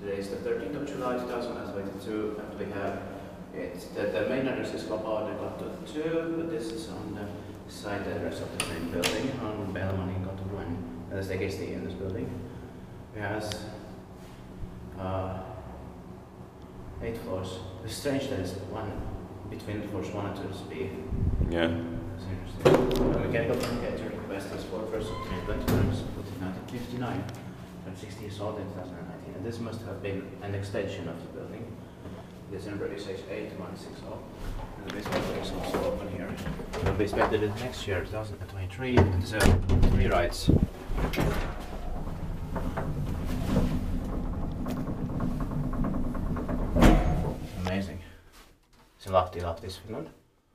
Today is the 13th of July 2022, and we have the main address is Vapaudenkatu 2, but this is on the side address of the main building on Vapaudenkatu 1. That's the KST in this building. It has 8 floors. It's strange that it's one between floors 1 and 2 is B. Yeah. That's interesting. The mechanical communicator request is for first of treatment terms put in 1959. 60 years old in 2019, and this must have been an extension of the building. This number is H8160, and the basement is also open here. It will be expected in next year, 2023, and there's 3 rides. Amazing. It's in Lahti, Finland.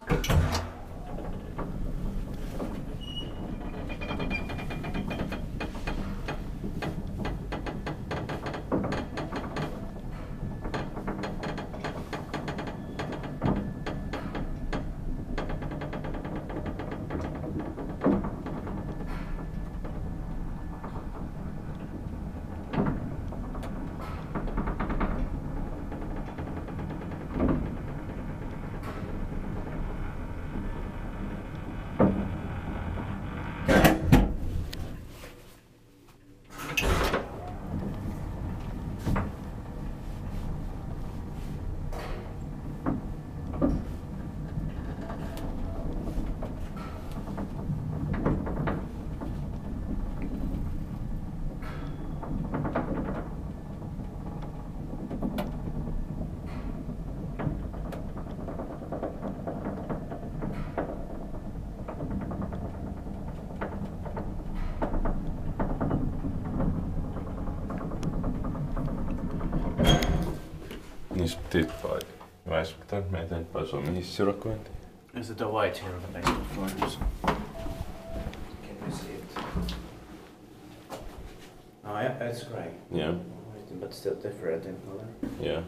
Niissä tippai. Vai pitää meitä eteenpäin Suomen hissirakointiin? Is it a white here on the basement floor? Can we see it? Oh yeah, it's grey. Yeah. But still different in color. Yeah.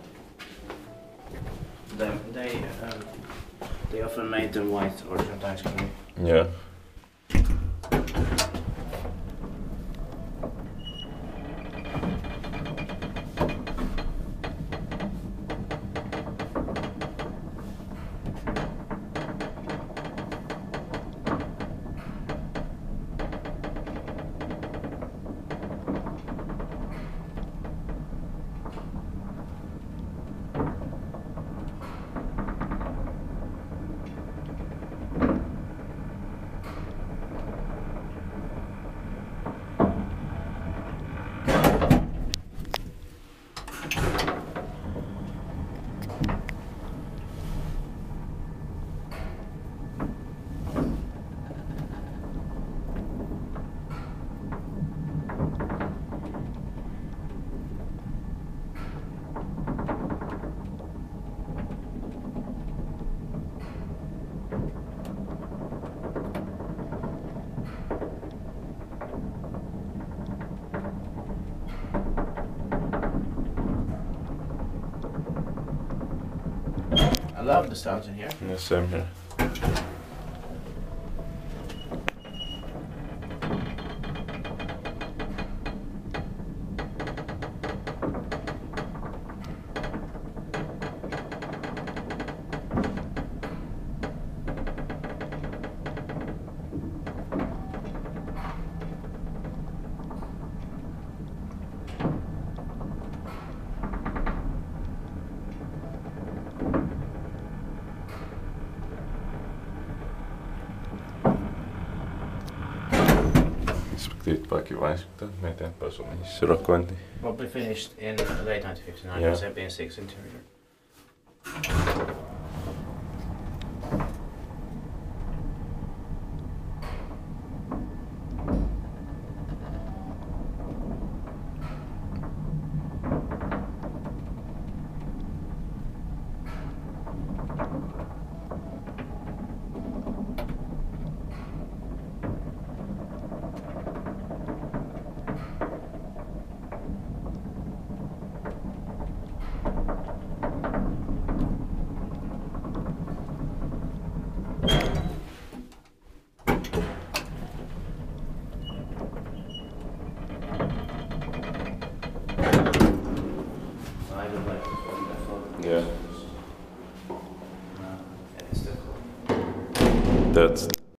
They often made them white or sometimes grey. Yeah. I love the sounds in here. Yeah, same here. Tippakin vai sitten me eteenpäin Suomen hissirakointiin. Probably finished in late 1959, Yeah. was B6 interior. Yeah. And it's the That's